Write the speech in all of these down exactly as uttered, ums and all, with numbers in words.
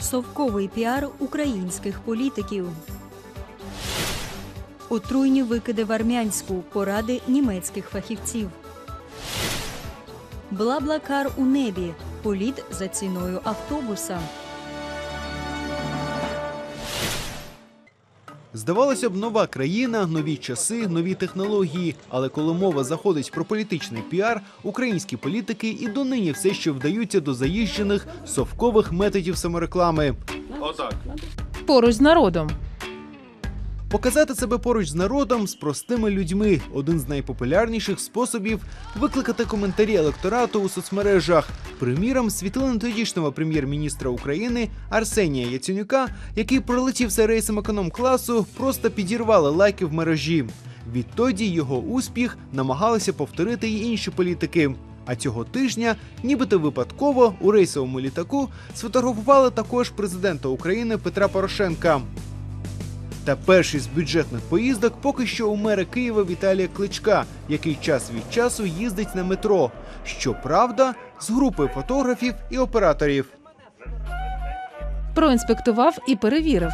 Совковий піар українських політиків. Отруйні викиди в Армянську. Поради німецьких фахівців. Бла-бла-кар у небі. Політ за ціною автобуса. Здавалося б, нова країна, нові часи, нові технології. Але коли мова заходить про політичний піар, українські політики і донині все ще вдаються до заїжджених, совкових методів самореклами. Отак. Поруч з народом. Показати себе поруч з народом, з простими людьми – один з найпопулярніших способів викликати коментарі електорату у соцмережах. Приміром, світлини тодішнього прем'єр-міністра України Арсенія Яценюка, який пролетівся рейсом економ-класу, просто підірвали лайки в мережі. Відтоді його успіх намагалися повторити й інші політики. А цього тижня, нібито випадково, у рейсовому літаку сфотографували також президента України Петра Порошенка. Та перший з бюджетних поїздок поки що у мера Києва Віталія Кличка, який час від часу їздить на метро. Щоправда, з групою фотографів і операторів. Проінспектував і перевірив.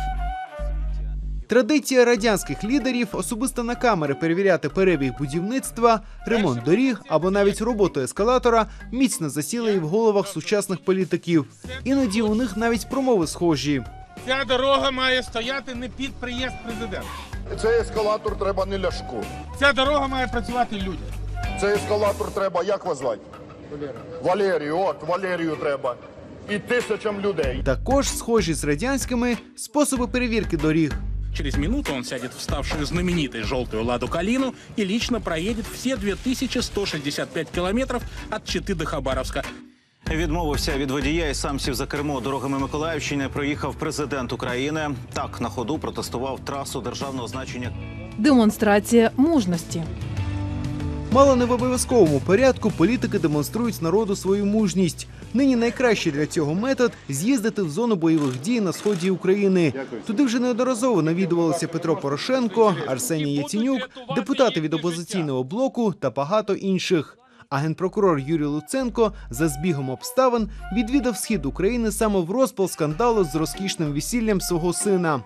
Традиція радянських лідерів особисто на камери перевіряти перебіг будівництва, ремонт доріг або навіть роботу ескалатора міцно засіла і в головах сучасних політиків. Іноді у них навіть промови схожі. Ця дорога має стояти не під приїзд президента. Цей ескалатор треба не Ляшку. Ця дорога має працювати людям. Цей ескалатор треба, як вас звати? Валерію. Валерію, от, Валерію треба. І тисячам людей. Також схожі з радянськими способи перевірки доріг. Через минуту он сядет в ставшую знаменитой желтую «Ладу Калину» и лично проедет все две тысячи сто шестьдесят пять километров от Читы до Хабаровска. Відмовився від водія і сам сів за кермо. Дорогами Миколаївщини проїхав президент України. Так, на ходу протестував трасу державного значення. Демонстрація мужності. Мало не в обов'язковому порядку політики демонструють народу свою мужність. Нині найкращий для цього метод – з'їздити в зону бойових дій на сході України. Туди вже неодноразово навідувалися Петро Порошенко, Арсеній Яценюк, депутати від опозиційного блоку та багато інших. А генпрокурор Юрій Луценко за збігом обставин відвідав схід України саме в розпал скандалу з розкішним весіллям свого сина.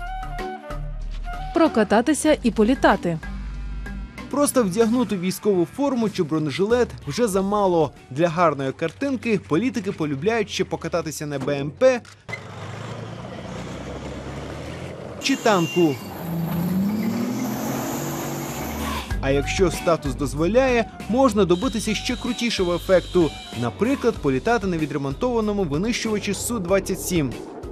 Прокататися і політати. Просто вдягнути військову форму чи бронежилет вже замало. Для гарної картинки політики полюбляють ще покататися на Б М П чи танку. А якщо статус дозволяє, можна добитися ще крутішого ефекту. Наприклад, політати на відремонтованому винищувачі Су двадцять сім.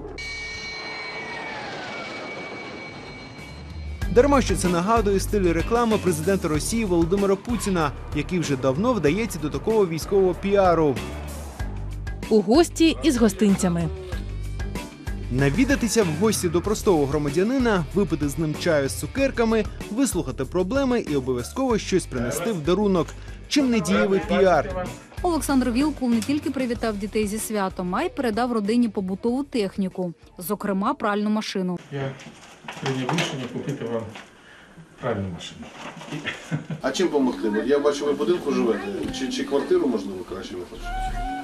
Дарма, що це нагадує стиль реклами президента Росії Володимира Путіна, який вже давно вдається до такого військового піару. У гості із гостинцями. Навідатися в гості до простого громадянина, випити з ним чаю з цукерками, вислухати проблеми і обов'язково щось принести в дарунок. Чим не дієвий піар? Олександр Вілкул не тільки привітав дітей зі святом, а й передав родині побутову техніку, зокрема пральну машину. Я прийняв рішення купити вам пральну машину. А чим допомогти? Я бачу, ви в будинку живете. Чи, чи квартиру, можливо, краще ви хочете?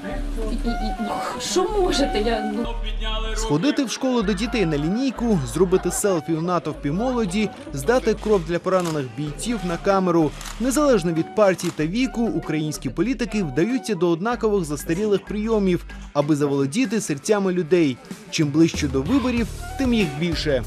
Що можете? Я... Сходити в школу до дітей на лінійку, зробити селфі в натовпі молоді, здати кров для поранених бійців на камеру. Незалежно від партії та віку, українські політики вдаються до однакових застарілих прийомів, аби заволодіти серцями людей. Чим ближче до виборів, тим їх більше.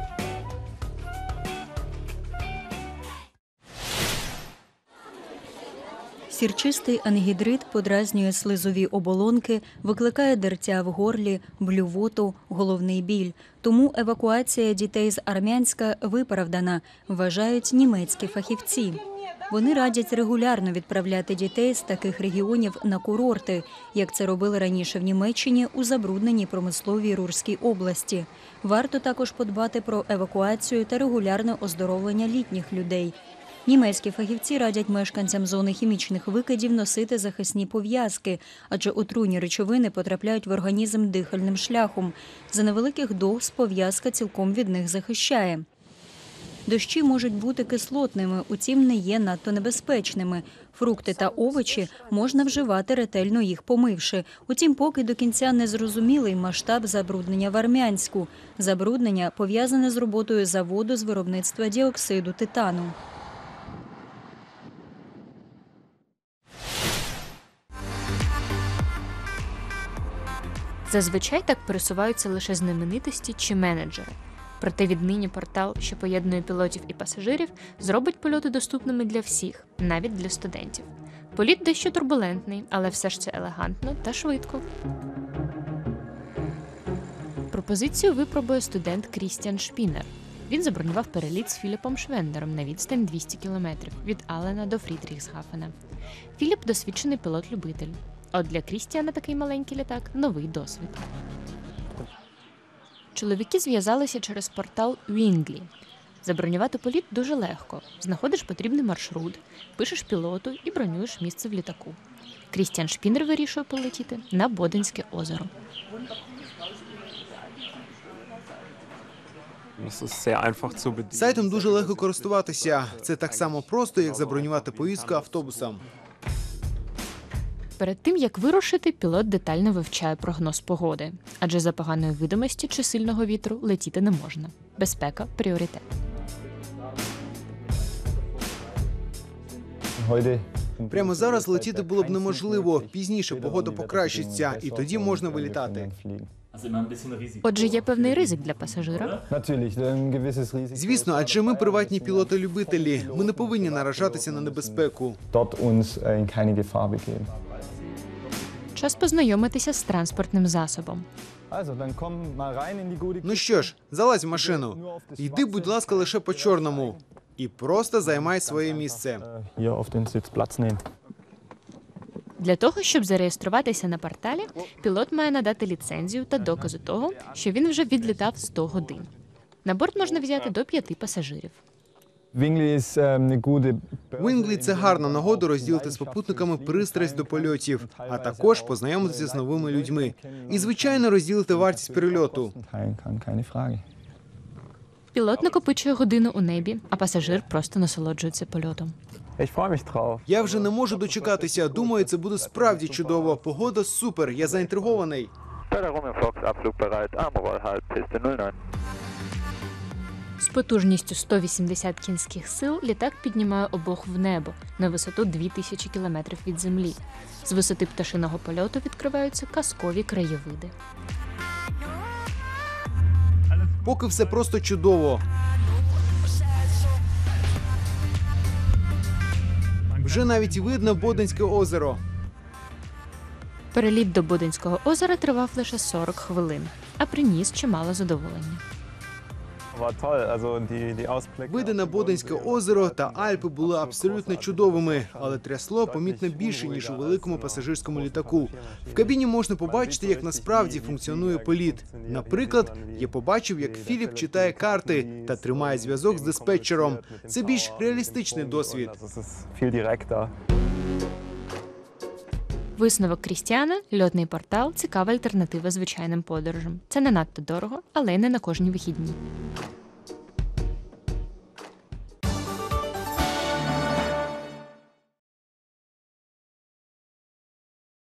Сірчистий ангідрит подразнює слизові оболонки, викликає дертя в горлі, блювоту, головний біль. Тому евакуація дітей з Армянська виправдана, вважають німецькі фахівці. Вони радять регулярно відправляти дітей з таких регіонів на курорти, як це робили раніше в Німеччині у забрудненій промисловій Рурській області. Варто також подбати про евакуацію та регулярне оздоровлення літніх людей. Німецькі фахівці радять мешканцям зони хімічних викидів носити захисні пов'язки, адже отруйні речовини потрапляють в організм дихальним шляхом. За невеликих доз пов'язка цілком від них захищає. Дощі можуть бути кислотними, утім не є надто небезпечними. Фрукти та овочі можна вживати, ретельно їх помивши. Утім, поки до кінця не зрозумілий масштаб забруднення в Армянську. Забруднення пов'язане з роботою заводу з виробництва діоксиду титану. Зазвичай так пересуваються лише знаменитості чи менеджери. Проте віднині портал, що поєднує пілотів і пасажирів, зробить польоти доступними для всіх, навіть для студентів. Політ дещо турбулентний, але все ж це елегантно та швидко. Пропозицію випробує студент Крістіан Шпінер. Він забронював переліт з Філіпом Швендером на відстань двісті кілометрів від Алена до Фрідріхсгафена. Філіп – досвідчений пілот-любитель. От для Крістіана такий маленький літак – новий досвід. Чоловіки зв'язалися через портал Wingly. Забронювати політ дуже легко. Знаходиш потрібний маршрут, пишеш пілоту і бронюєш місце в літаку. Крістіан Шпінер вирішує полетіти на Боденське озеро. Сайтом дуже легко користуватися. Це так само просто, як забронювати поїздку автобусом. Перед тим, як вирушити, пілот детально вивчає прогноз погоди. Адже за поганої видимості чи сильного вітру летіти не можна. Безпека – пріоритет. Прямо зараз летіти було б неможливо. Пізніше погода покращиться, і тоді можна вилітати. Отже, є певний ризик для пасажира. Звісно, адже ми приватні пілоти-любителі. Ми не повинні наражатися на небезпеку. Час познайомитися з транспортним засобом. Ну що ж, залазь в машину. Йди, будь ласка, лише по чорному. І просто займай своє місце. Для того, щоб зареєструватися на порталі, пілот має надати ліцензію та докази того, що він вже відлітав сто годин. На борт можна взяти до п'яти пасажирів. Wingly – це гарна нагода розділити з попутниками пристрасть до польотів, а також познайомитися з новими людьми. І, звичайно, розділити вартість перельоту. Пілот накопичує годину у небі, а пасажир просто насолоджується польотом. Я вже не можу дочекатися. Думаю, це буде справді чудово. Погода супер, я заінтригований. З потужністю сто вісімдесят кінських сил літак піднімає обох в небо на висоту дві тисячі кілометрів від землі. З висоти пташиного польоту відкриваються казкові краєвиди. Поки все просто чудово. Вже навіть видно Боденське озеро. Переліт до Боденського озера тривав лише сорок хвилин, а приніс чимало задоволення. Види на Боденське озеро та Альпи були абсолютно чудовими, але трясло помітно більше, ніж у великому пасажирському літаку. В кабіні можна побачити, як насправді функціонує політ. Наприклад, я побачив, як Філіп читає карти та тримає зв'язок з диспетчером. Це більш реалістичний досвід. Висновок Крістіана – льотний портал – цікава альтернатива звичайним подорожам. Це не надто дорого, але й не на кожні вихідні.